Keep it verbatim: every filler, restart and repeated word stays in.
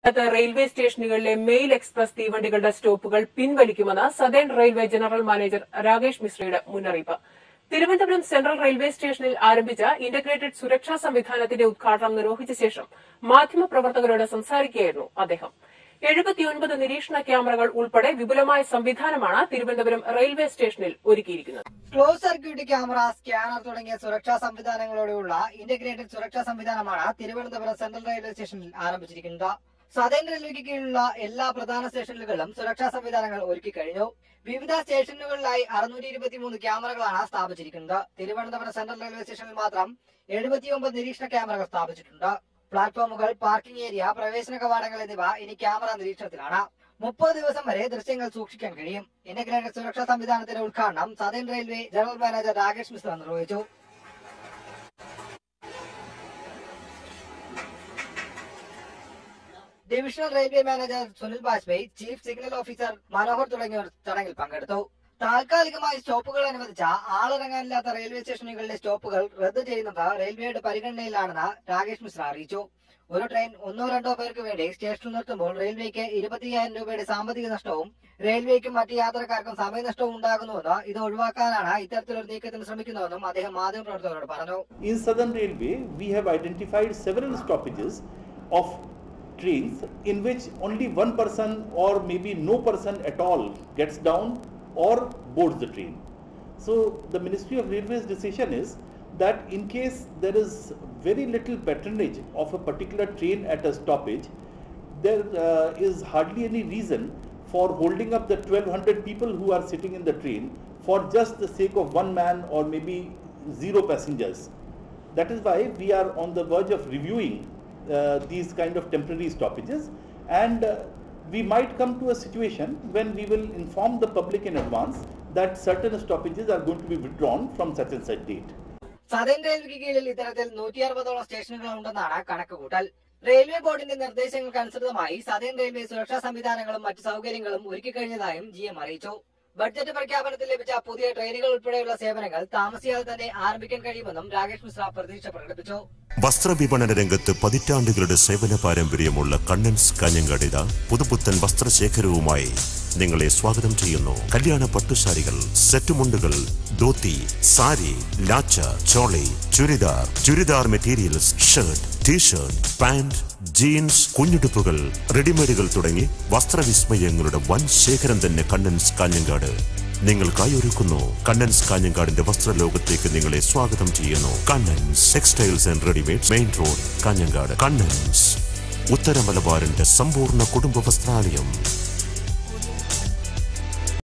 Railway സ്റ്റേഷനുകളിലെ mail express തീവണ്ടികളുടെ സ്റ്റോപ്പുകൾ പിൻവലിക്കുമെന്ന് southern railway general manager Rakesh മിശ്രയുടെ മുന്നറിയിപ്പ്. Thiruvananthapuram central railway സ്റ്റേഷനിൽ ആരംഭിച്ച ഇന്റഗ്രേറ്റഡ് സുരക്ഷാ സംവിധാനത്തിന്റെ ഉദ്ഘാടനം നിർവഹിച്ച ശേഷം മാധ്യമപ്രവർത്തകരോട് സംസാരിക്കുകയായിരുന്നു അദ്ദേഹം. എഴുപത്തിയൊൻപത് നിരീക്ഷണ ക്യാമറകൾ ഉൾപ്പെടെ വിപുലമായ സംവിധാനമാണ് തിരുവനന്തപുരം റെയിൽവേ സ്റ്റേഷനിൽ ഒരുക്കിയിരിക്കുന്നത്. ക്ലോസ് സർക്യൂട്ട് ക്യാമറ, സ്കാനർ തുടങ്ങിയ സുരക്ഷാ സംവിധാനങ്ങളോടെയുള്ള ഇന്റഗ്രേറ്റഡ് സുരക്ഷാ സംവിധാനമാണ് തിരുവനന്തപുരം സെൻട്രൽ റെയിൽവേ സ്റ്റേഷനിൽ ആരംഭിച്ചിരിക്കുന്നത്. സദേൺ റെയിൽവേക്ക് കീഴിലുള്ള എല്ലാ പ്രധാന സ്റ്റേഷനുകളിലും സുരക്ഷാ സംവിധാനങ്ങൾ ഒരുക്കി കഴിഞ്ഞു. വിവിധ സ്റ്റേഷനുകളിലായി അറുന്നൂറ്റി ഇരുപത്തിമൂന്ന് ക്യാമറകളാണ് സ്ഥാപിച്ചിരിക്കുന്നത്. തിരുവനന്തപുരം സെൻട്രൽ റെയിൽവേ സ്റ്റേഷനിൽ മാത്രം എഴുപത്തിയൊമ്പത് നിരീക്ഷണ ക്യാമറകൾ സ്ഥാപിച്ചിട്ടുണ്ട്. പ്ലാറ്റ്ഫോമുകൾ, പാർക്കിംഗ് ഏരിയ, പ്രവേശന കവാടങ്ങൾ എന്നിവ ഇനി ക്യാമറ നിരീക്ഷണത്തിലാണ്. മുപ്പത് ദിവസം വരെ ദൃശ്യങ്ങൾ സൂക്ഷിക്കാൻ കഴിയും. ഇന്റഗ്രേറ്റഡ് സുരക്ഷാ സംവിധാനത്തിന്റെ ഉദ്ഘാടനം southern railway general manager Rakesh Mishra നിർവഹിച്ചു. Divisional railway manager Sunil Bajpai, chief signal officer Manohar തുടങ്ങിയവർ ചടങ്ങിൽ പങ്കെടുത്തു. താൽക്കാലികമായി സ്റ്റോപ്പുകൾ അനുവദിച്ച ആളിറങ്ങാനില്ലാത്ത റെയിൽവേ സ്റ്റേഷനുകളിലെ സ്റ്റോപ്പുകൾ റദ്ദു ചെയ്യുന്നത് റെയിൽവേയുടെ പരിഗണനയിലാണെന്ന് രാകേഷ് മിശ്ര അറിയിച്ചു. ഒരു ട്രെയിൻ ഒന്നോ രണ്ടോ പേർക്ക് വേണ്ടി സ്റ്റേഷനിൽ നിർത്തുമ്പോൾ റെയിൽവേക്ക് ഇരുപത്തിയ്യായിരം രൂപയുടെ സാമ്പത്തിക നഷ്ടവും റെയിൽവേക്കും മറ്റ് യാത്രക്കാർക്കും സമയനഷ്ടവും ഉണ്ടാകുന്നുവെന്ന് ഇത് ഒഴിവാക്കാനാണ് ഇത്തരത്തിലൊരു നീക്കത്തിന് ശ്രമിക്കുന്നതെന്നും അദ്ദേഹം മാധ്യമപ്രവർത്തകരോട് പറഞ്ഞു. In Southern Railway, we have identified several stoppages of trains in which only one person or maybe no person at all gets down or boards the train. So the Ministry of Railways decision is that in case there is very little patronage of a particular train at a stoppage, there uh, is hardly any reason for holding up the twelve hundred people who are sitting in the train for just the sake of one man or maybe zero passengers. That is why we are on the verge of reviewing uh, these kind of temporary stoppages, and uh, we might come to a situation when we will inform the public in advance that certain stoppages are going to be withdrawn from such and such date. Southern റെയിൽവേക്ക് കീഴിൽ ഇത്തരത്തിൽ നൂറ്റി അറുപതോളം സ്റ്റേഷനുകൾ ഉണ്ടെന്നാണ് കണക്കുകൂട്ടൽ. Railway ബോർഡിന്റെ നിർദ്ദേശങ്ങൾക്കനുസൃതമായി southern railway സുരക്ഷാ സംവിധാനങ്ങളും മറ്റ് സൗകര്യങ്ങളും ഒരുക്കി കഴിഞ്ഞതായും ജി എം അറിയിച്ചു. ബഡ്ജറ്റ് പ്രഖ്യാപനത്തിൽ ലഭിച്ച പുതിയ ട്രെയിനുകൾ ഉൾപ്പെടെയുള്ള സേവനങ്ങൾ താമസിയാതെ തന്നെ ആരംഭിക്കാൻ കഴിയുമെന്നും രാകേഷ് മിശ്ര പ്രതീക്ഷ പ്രകടിപ്പിച്ചു. വസ്ത്രവിപണന രംഗത്ത് പതിറ്റാണ്ടുകളുടെ സേവന പാരമ്പര്യമുള്ള കണ്ണൻസ് കാഞ്ഞങ്ങാടിത പുതുപുത്തൻ വസ്ത്രശേഖരവുമായി നിങ്ങളെ സ്വാഗതം ചെയ്യുന്നു. കല്യാണ പട്ടുസാരികൾ, സെറ്റുമുണ്ടുകൾ, dhoti, sari, lacha, choli, churidar, churidar materials, shirt, T shirt, pant, jeans, കുഞ്ഞുടുപ്പുകൾ, റെഡിമെയ്ഡുകൾ തുടങ്ങി വസ്ത്രവിസ്മയങ്ങളുടെ വൻ ശേഖരം തന്നെ കണ്ണൻസ് കാഞ്ഞങ്ങാട് നിങ്ങൾക്കായി ഒരുക്കുന്നു. കണ്ണൻസ് കാഞ്ഞങ്ങാടിന്റെ വസ്ത്രലോകത്തേക്ക് നിങ്ങളെ സ്വാഗതം ചെയ്യുന്നു. Kannans textiles and readymades, main road, Kanhangad. Kannans, ഉത്തര മലബാറിന്റെ സമ്പൂർണ്ണ കുടുംബ വസ്ത്രാലയം.